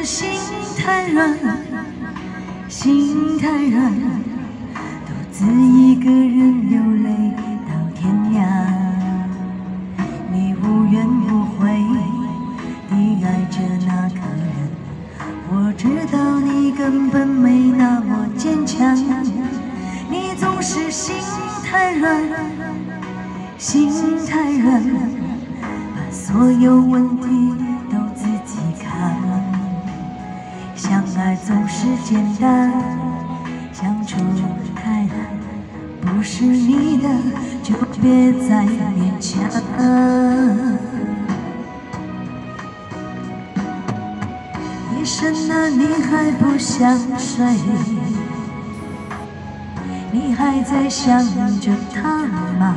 是心太软，心太软，独自一个人流泪到天涯。你无怨无悔地爱着那个人，我知道你根本没那么坚强。你总是心太软，心太软，把所有问题都自己扛。相爱总是简单，相处太难。不是你的就别再勉强。夜深了你还不想睡，你还在想着他吗？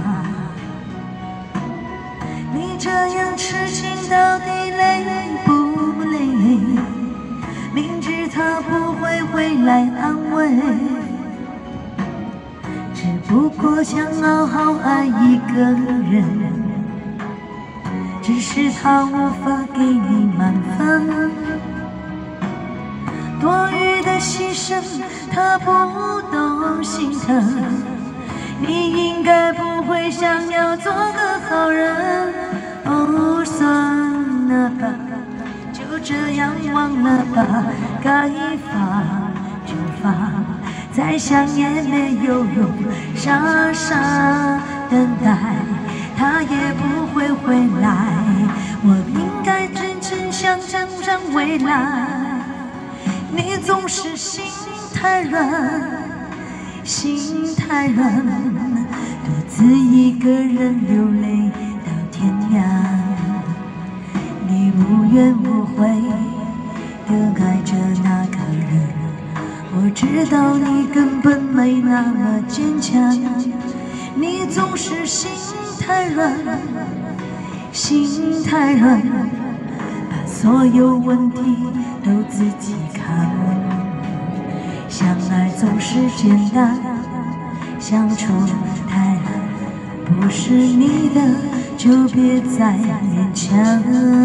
你这样痴情到底累不累？明知他不会回来安慰，只不过想好好爱一个人，只是他无法给你满分。多余的牺牲他不懂心疼，你应该不会想要做个好人。哦，算了吧，就这样忘了吧，该发就发，再想也没有用，傻傻等待，他也不会回来。我应该真正想未来，你总是心太软，心太软，独自一个人流泪到天涯。你无怨无悔地爱着那个人，我知道你根本没那么坚强。你总是心太软，心太软，把所有问题都自己扛。相爱总是简单，相处太难。不是你的就别再勉强。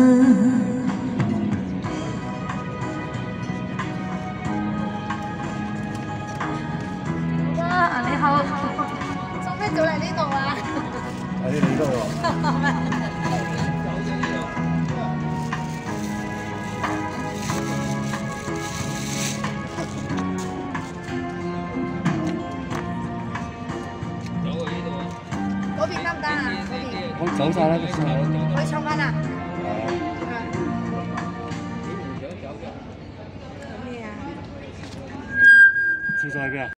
你好，做咩做嚟呢度啊？ 喺呢度喎。 嗰邊得唔得啊？嗰邊我走晒啦， 可以唱翻啊？咩啊？ 廁所喺邊啊？